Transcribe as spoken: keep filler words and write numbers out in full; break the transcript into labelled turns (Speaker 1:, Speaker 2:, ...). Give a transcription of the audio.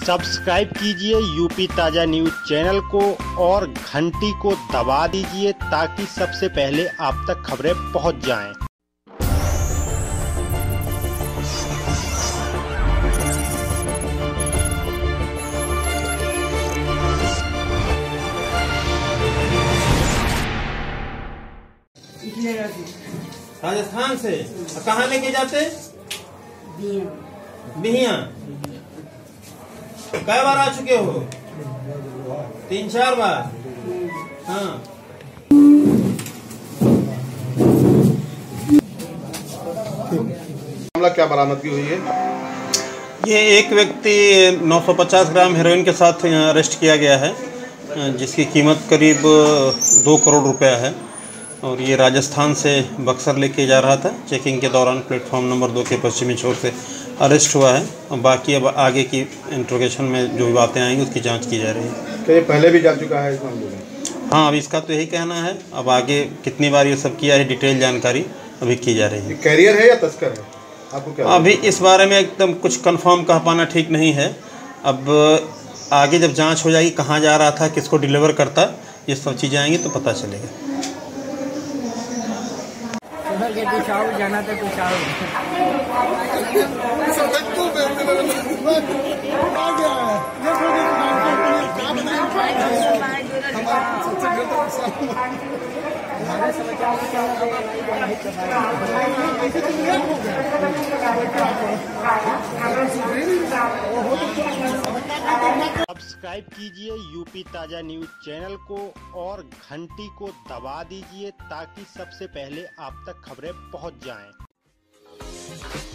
Speaker 1: Subscribe कीजिए यूपी ताज़ा news channel को और घंटी को दबा दीजिए ताकि सबसे पहले आप तक खबरें पहुंच जाएं।
Speaker 2: राजस्थान से कहाँ लेके जाते? बिहिया। कई बार आ चुके हो? तीन चार बार। हाँ।
Speaker 3: मामला क्या बरामदगी हुई है?
Speaker 2: ये एक व्यक्ति नौ सौ पचास ग्राम हेरोइन के साथ अरेस्ट किया गया है, जिसकी कीमत करीब दो करोड़ रुपया है और ये राजस्थान से बक्सर लेके जा रहा था। चेकिंग के दौरान प्लेटफॉर्म नंबर दो के पश्चिमी छोर से अरेस्ट हुआ है और बाकी अब आगे की इंट्रोगेशन में जो भी बातें आएंगी उसकी जांच की जा रही है।
Speaker 3: तो ये पहले भी जा चुका है इस मामले में?
Speaker 2: हाँ, अब इसका तो यही कहना है। अब आगे कितनी बार ये सब किया है डिटेल जानकारी अभी की जा रही है।
Speaker 3: कैरियर है या तस्कर है, आपको क्या?
Speaker 2: अभी इस बारे में एकदम कुछ कंफर्म कह पाना ठीक नहीं है। अब आगे जब जांच हो जाएगी कहाँ जा रहा था, किसको डिलीवर करता, ये सब चीज़ें आएंगी तो पता चलेगा।
Speaker 4: के पिछाओ जाना तो पिछाओ
Speaker 1: सब्सक्राइब कीजिए यूपी ताज़ा न्यूज़ चैनल को और घंटी को दबा दीजिए ताकि सबसे पहले आप तक खबरें पहुंच जाएं।